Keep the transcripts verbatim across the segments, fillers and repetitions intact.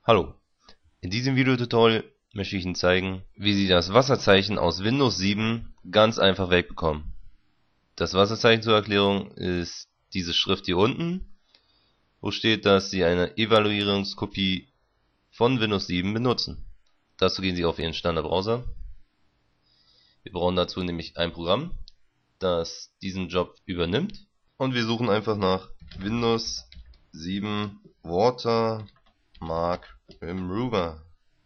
Hallo, in diesem Videotutorial möchte ich Ihnen zeigen, wie Sie das Wasserzeichen aus Windows sieben ganz einfach wegbekommen. Das Wasserzeichen zur Erklärung ist diese Schrift hier unten, wo steht, dass Sie eine Evaluierungskopie von Windows sieben benutzen. Dazu gehen Sie auf Ihren Standardbrowser. Wir brauchen dazu nämlich ein Programm, das diesen Job übernimmt, und wir suchen einfach nach Windows sieben Watermark Remover.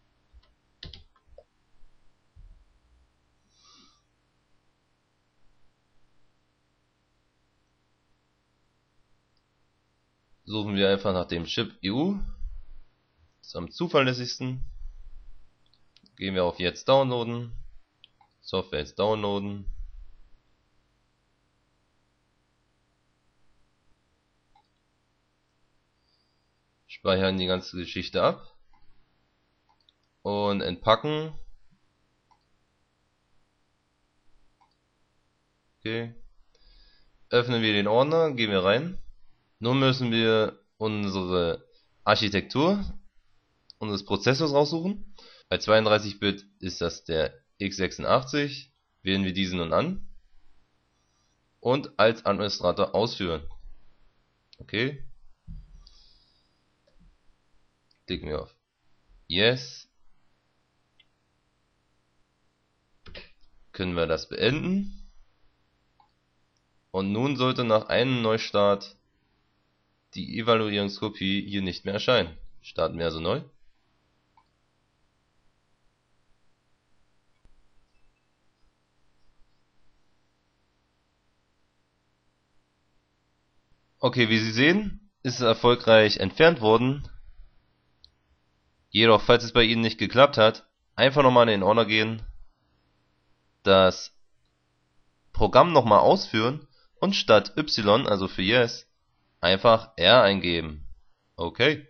Suchen wir einfach nach dem Chip E U, das ist am zuverlässigsten. Gehen wir auf Jetzt downloaden, Software jetzt downloaden. Speichern die ganze Geschichte ab und entpacken. Okay. Öffnen wir den Ordner, gehen wir rein. Nun müssen wir unsere Architektur unseres Prozessors raussuchen. Bei zweiunddreißig Bit ist das der x sechsundachtzig. Wählen wir diesen nun an und als Administrator ausführen. Okay. Klicken wir auf Yes. Können wir das beenden. Und nun sollte nach einem Neustart die Evaluierungskopie hier nicht mehr erscheinen. Starten wir also neu. Okay, wie Sie sehen, ist es erfolgreich entfernt worden. Jedoch, falls es bei Ihnen nicht geklappt hat, einfach nochmal in den Ordner gehen, das Programm nochmal ausführen und statt Y, also für Yes, einfach R eingeben. Okay.